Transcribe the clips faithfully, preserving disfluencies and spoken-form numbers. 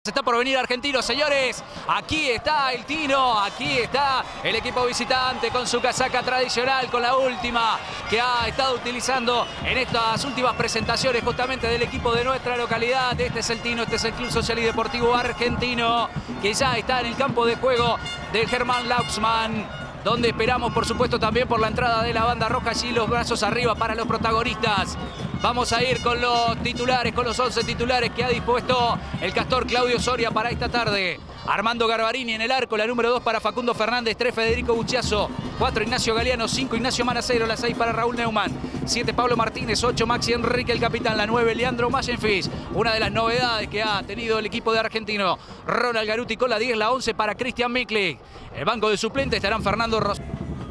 Está por venir Argentino, señores. Aquí está el Tino, aquí está el equipo visitante con su casaca tradicional, con la última que ha estado utilizando en estas últimas presentaciones justamente del equipo de nuestra localidad. Este es el Tino, este es el Club Social y Deportivo Argentino, que ya está en el campo de juego del Germán Lauxman, donde esperamos, por supuesto, también por la entrada de la banda roja. Allí los brazos arriba para los protagonistas. Vamos a ir con los titulares, con los once titulares que ha dispuesto el Castor Claudio Soria para esta tarde. Armando Garbarini en el arco, la número dos para Facundo Fernández, tres Federico Buchiazo, cuatro Ignacio Galeano, cinco Ignacio Manacero, la seis para Raúl Neumann, siete Pablo Martínez, ocho Maxi Enrique el capitán, la nueve Leandro Mayenfis. Una de las novedades que ha tenido el equipo de Argentino, Ronald Garuti con la diez, la once para Cristian Miklik. En el banco de suplentes estarán Fernando Ros.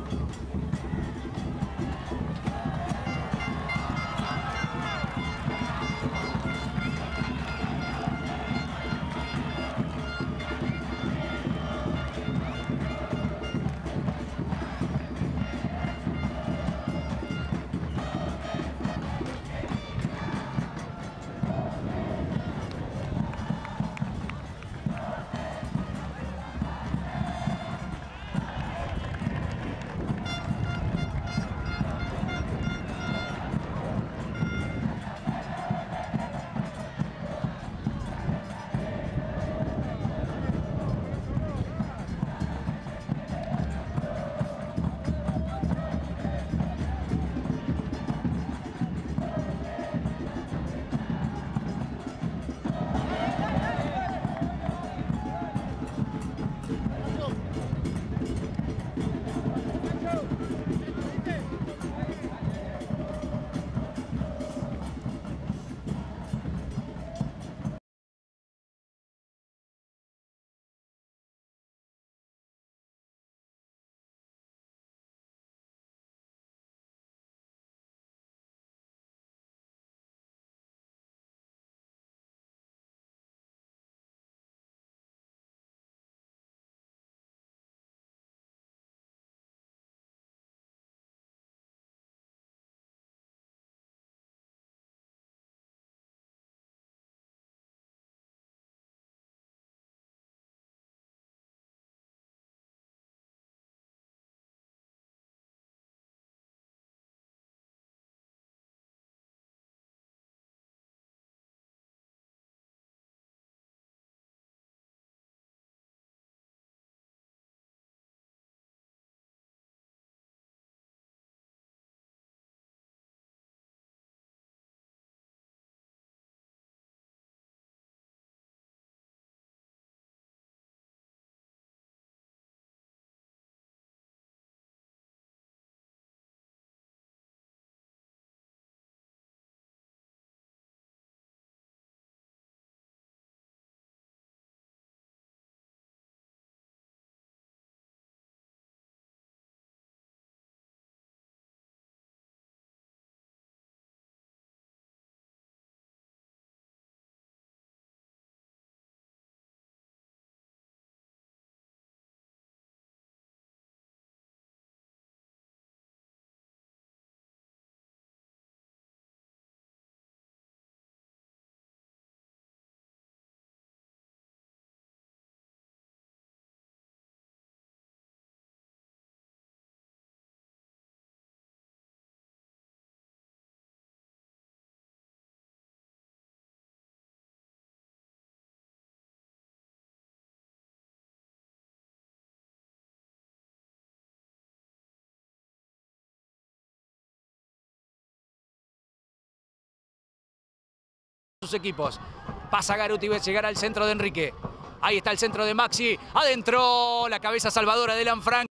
Sus equipos. Pasa Garuti, va a llegar al centro de Enrique. Ahí está el centro de Maxi. Adentro, la cabeza salvadora de Lanfranchi.